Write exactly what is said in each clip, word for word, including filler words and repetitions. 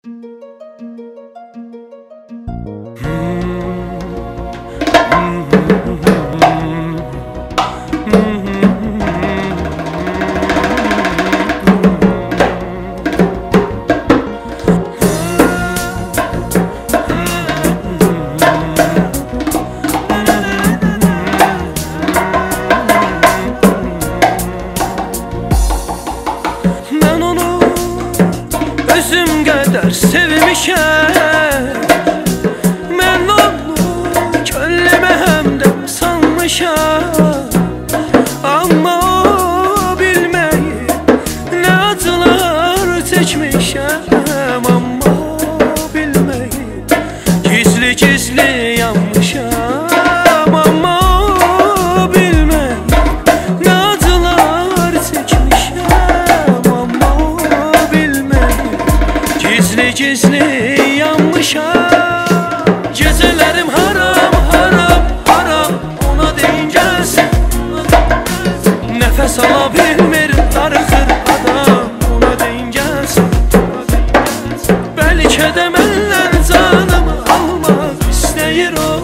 Özüm qədər sevmişəm, mən onu könlümə həmdən sanmışam. Amma o bilməyib nə acılar çəkmişəm. Amma o bilməyib gizli-gizli yanmışam. Amma o bilməyib nə acılar çəkmişəm. Amma o bilməyib gizli-gizli yanmışam. Gecələrim haram, haram, haram, ona deyin gəlsin. Nəfəs ala bilmir, darıxır adam, ona deyin gəlsin. Bəlkə də məndən canımı almaq istəyir o.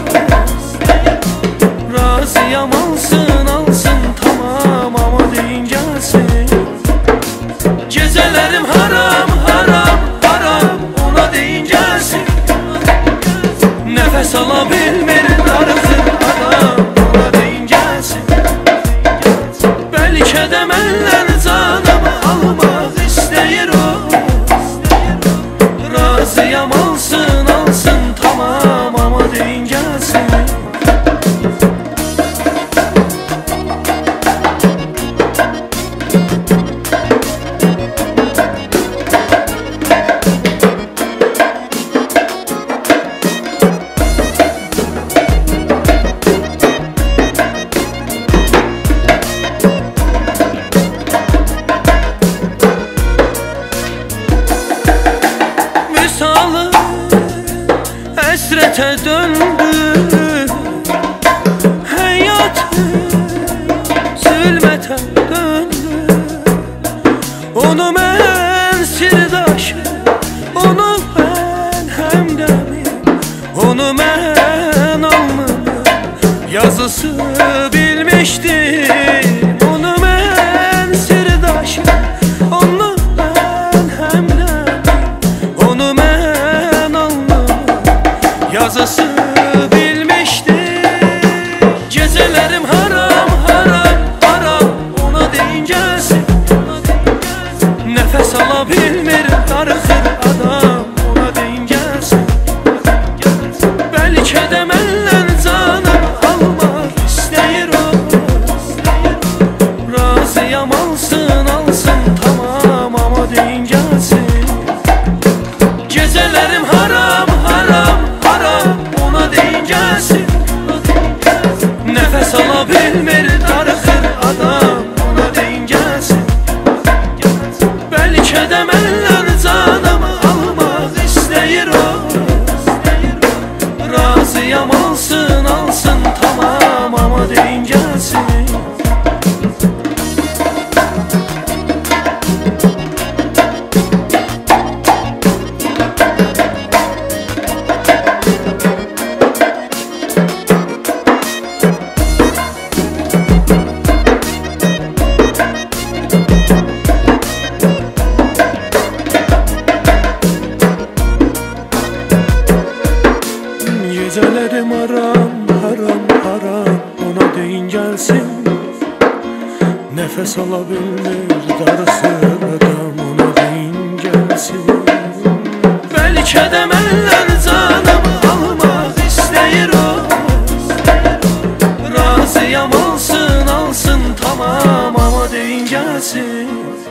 Razıyam alsın, alsın, tamam, amma deyin gəlsin. Gecələrim haram, haram, nəfəs ala bilmir, darıxır adam, ona deyin gəlsin. Bəlkə də məndən canımı almaq istəyir o. Razıyam alsın, alsın, tamam, amma deyin gəlsin. Həsrətə döndü həyatım, zülmətə döndü. Onu mən sirdaşım, onu mən həmdəmim, onu mən alnımın yazısı bilmişdim. Onu mən sirdaşım, onu mən həmdəmim, onu mən yazısı bilmişdi. Gecələrim haram, haram, haram, ona deyin gəlsin. Nəfəs ala bilmir, darıxır adam, ona deyin gəlsin. Bəlkə də məndən canımı almaq istəyir o. Razıyam alsın, alsın, tamam, amma deyin gəlsin. Gecələrim haram, haram, ona deyin gəlsin. Nəfəs ala bilmir, darıxır adam, ona deyin gəlsin. Bəlkə də məndən canımı almaq istəyir o. Razıyam alsın, alsın, tamam, amma deyin gəlsin. Gecələrim haram, haram, haram, ona deyin gəlsin. Nəfəs ala bilmir, darıxır adam, ona deyin gəlsin. Bəlkə də məndən canımı almaq istəyir o. Razıyam alsın, alsın, tamam, amma deyin gəlsin.